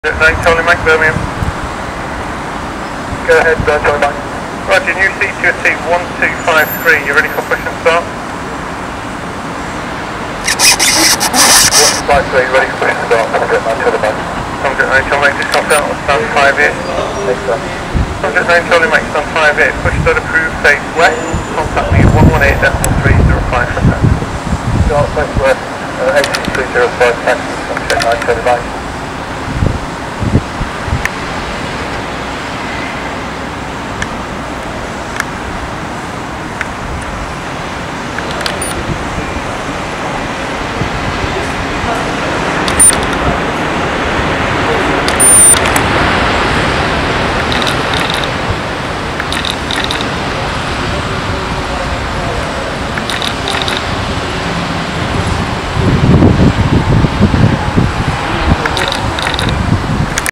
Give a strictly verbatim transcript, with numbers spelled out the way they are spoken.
nine Charlie Mike, Birmingham. Go ahead, uh, Charlie Mike. Roger, new C T S one two five three, you ready for push and start? one two five three, ready for push and start. one oh nine Charlie Mike. one oh nine Charlie Mike, just come out, stand five eight. Thanks, sir. one oh nine Charlie Mike, stand five eight, push start approved, face west, contact me one one eight three zero five for that. Start, face west, uh, eight two three zero five, taxi, one oh nine Charlie Mike.